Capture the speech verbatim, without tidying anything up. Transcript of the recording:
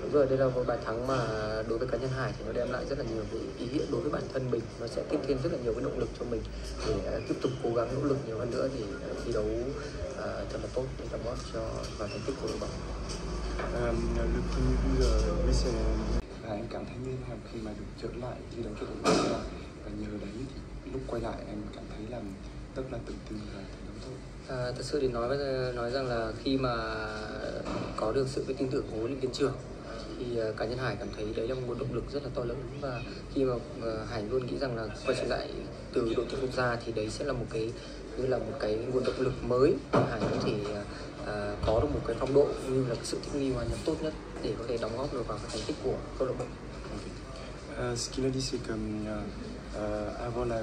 Đúng rồi, đây là một bài thắng mà đối với cá nhân Hải thì nó đem lại rất là nhiều cái ý nghĩa đối với bản thân mình, nó sẽ tiếp thêm rất là nhiều cái động lực cho mình để uh, tiếp tục cố gắng nỗ lực nhiều hơn nữa thì uh, thi đấu uh, thật là tốt để đóng góp cho vào thành tích của đội bóng. Euh, le premier but, euh, oui, c'est và em cảm thấy như thế nào khi mà được trở lại thi đấu cho đội bóng và nhờ đấy thì lúc quay lại em cảm thấy là rất là tự tin và thi đấu tốt. À, thật sự thì nói nói rằng là khi mà có được sự tin tưởng của huấn luyện viên trưởng thì uh, cá nhân Hải cảm thấy đấy là một động lực rất là to lớn, và khi mà uh, Hải luôn nghĩ rằng là quay trở lại từ đội tuyển quốc gia thì đấy sẽ là một cái như là một cái nguồn động lực mới để Hải có thể uh, có được một cái phong độ như là cái sự thích nghi hòa nhập tốt nhất để có thể đóng góp được vào cái thành tích của câu lạc bộ. Euh, ce qu'il a dit, c'est que euh, avant la